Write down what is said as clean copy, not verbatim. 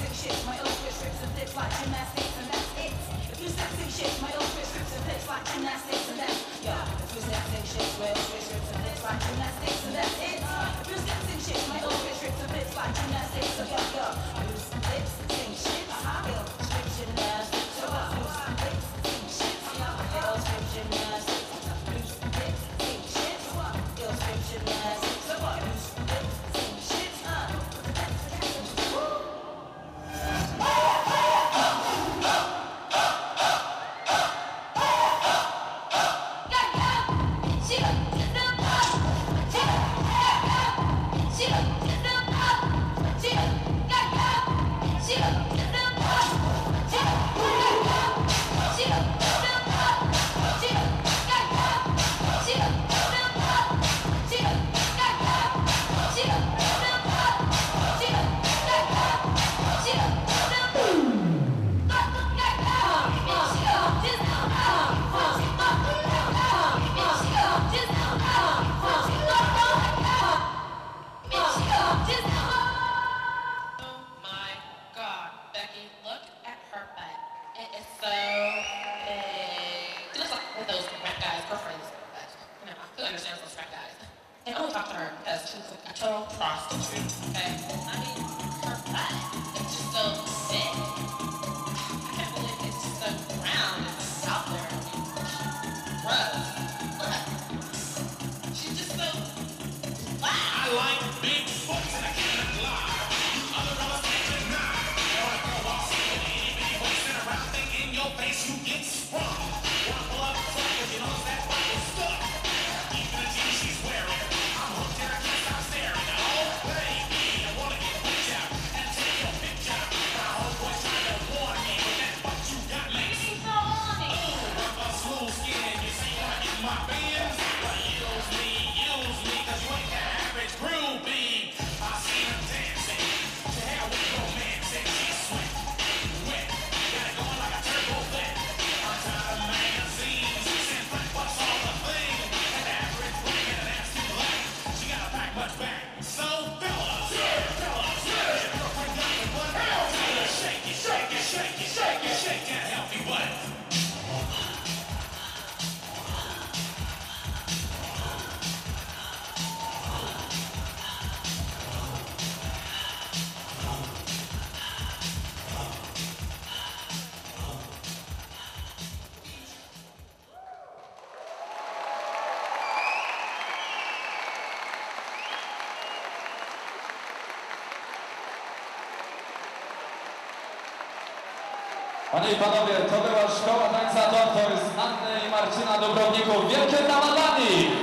sexy shit, my illustrate strips and flips like gymnastics, and that's it. If you sexy shit, my illustrate strips and flips like gymnastics, and that's yeah. If you sexy shit, my illustrate strips and flips like gymnastics, and that's it. If you sexy shit, my illustrate strips and flips like gymnastics, so yeah. I do some flips, sing shit, illustrate gymnastics, so I do some flips, sing shit, illustrate gymnastics, do some flips, sing shit, illustrate gymnastics, so I do some flips, sing shit, and I only talk to her because she's like a total prostitute, okay? I mean, her butt, it's just so thick. I can't believe it's just so round and just out there. Gross. Look. She's just so flat. I like big butts and I cannot lie. Other brothers can't deny. Or a girl walks in with an itty bitty waist and around thing in your face, you get sprung. Wanna pull up front because you know that butt is stuck. Even the jeans she's wearing. Panie i panowie, to była Szkoła Tańca Tortoise z Anny i Marcina Dubrowników. Wielkie brawa dla nich!